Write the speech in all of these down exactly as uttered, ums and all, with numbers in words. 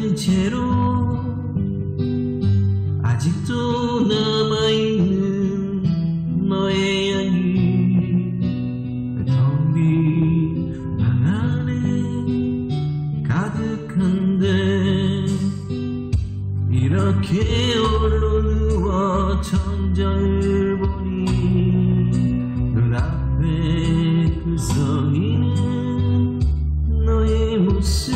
가진 채로 아직도 남아있는 너의 향기 텅 빈 방 안에 가득한데 이렇게 홀로 누워 천장을 보니 눈앞에 그 서있는 너의 모습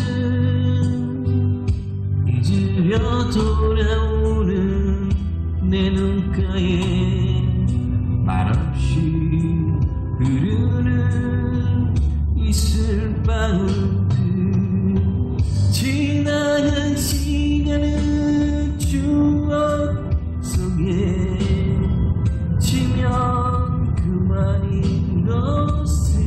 잊으려 돌아오는 내 눈가에 말없이 흐르는 이슬방울 지나간 시간은 추억 속에 지면 그만인 것을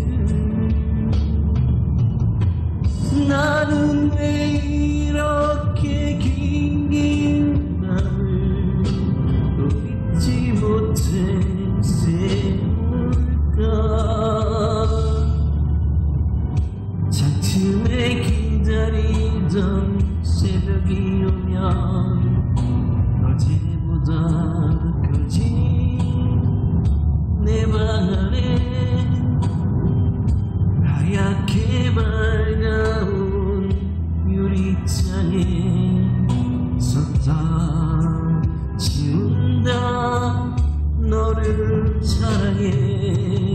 나는 왜 이렇게 긴긴 밤을 또 잊지 못해 세울까 차츰에 기다리던 새벽이 오면 어제보다 커진 내 방 안에 하얗게 밝아온 유리창에 섰다 지운다 너를 사랑해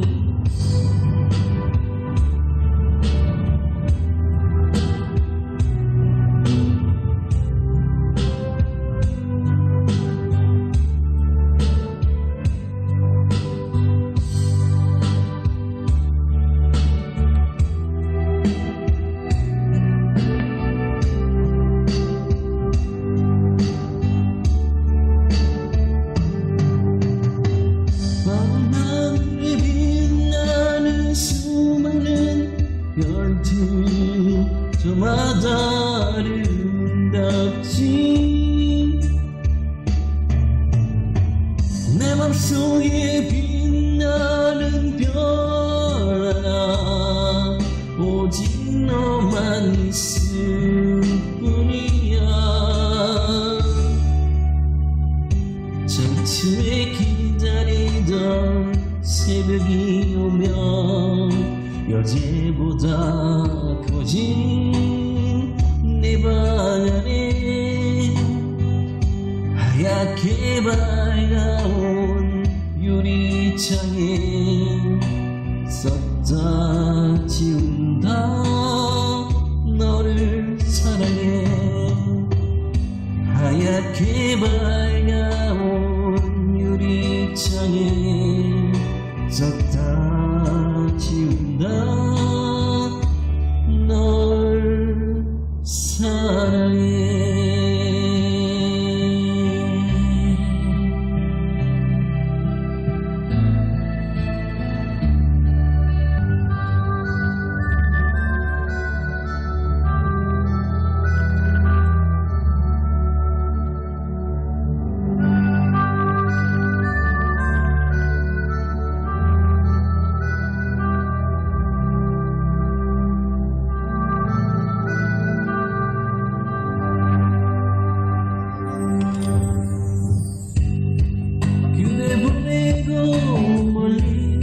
별들 저마다 아름답지 내 맘속에 빛나는 별 하나 오직 너만 있을 뿐이야 차츰에 기다리던 새벽이 오면 여제보다 커진 내 방 안에 하얗게 밝아온 유리창에 섰다 지운다 너를 사랑해 하얗게 밝아온 유리창에 섰다 지운다 널 사랑해 멀리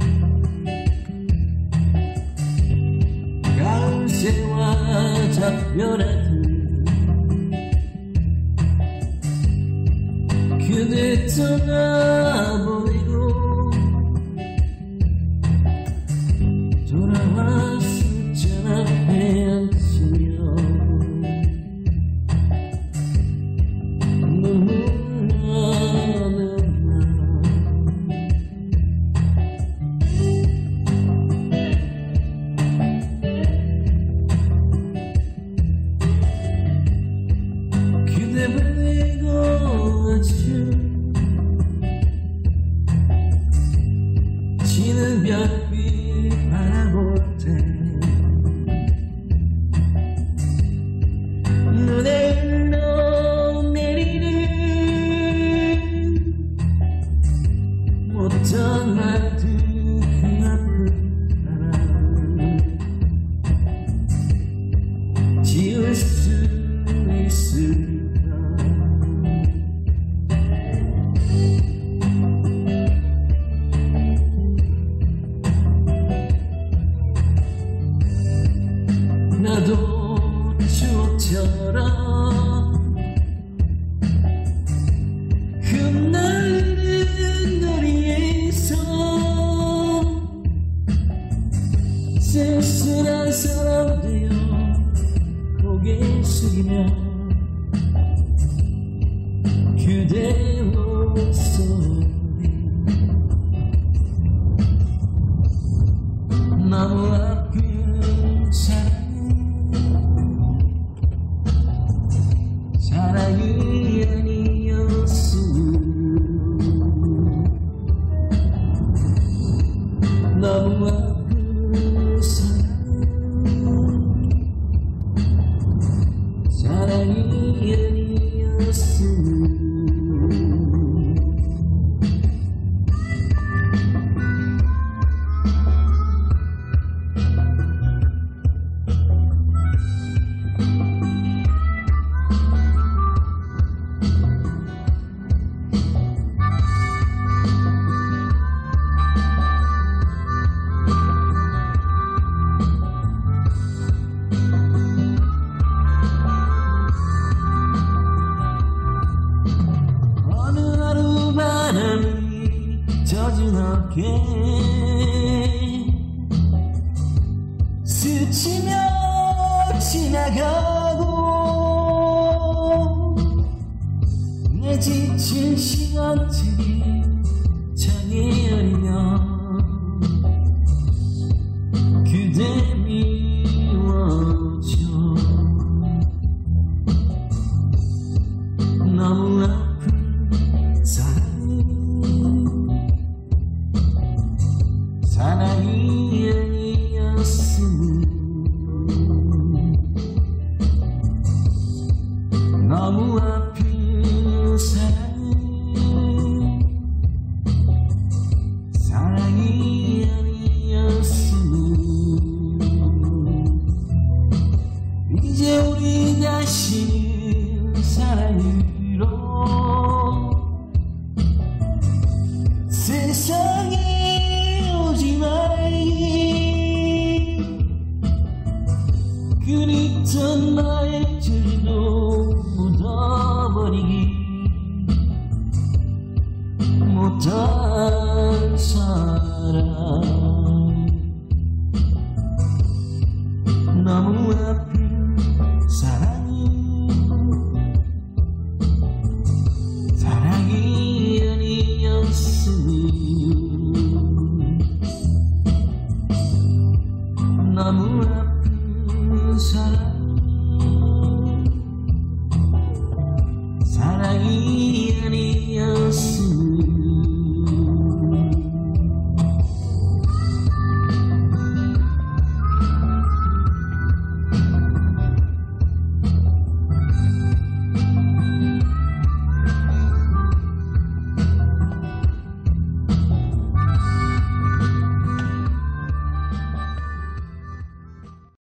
가을 새와 작별하듯 그대 떠나보내고 돌아와 술잔 앞에 앉으며 눈물 지는 별빛 바라볼 때 눈에 흘러내리는 어떤 말들 그 앞을 바라 지울 수 있을까. 나도 추억처럼 흩날리는 거리에서 쓸쓸한 사람 되어 고개 숙이며 그대 목소리 너무 아픈 사랑 사랑이 아니었으면 너무 아픈 사랑 사랑이 아니었으면 바람이 젖은 어깨 스치며 지나가고 내 지친 시간들이 창에 열리면 그대 미워져 너무 아픈 사랑이 아니었으면 너무 아픈 사랑 사랑이 아니었으면 이제 우리 다시 사랑으로 세상에 오지 말기 그립던 나의 죄도 묻어버리기 못한 사랑 너무 아픈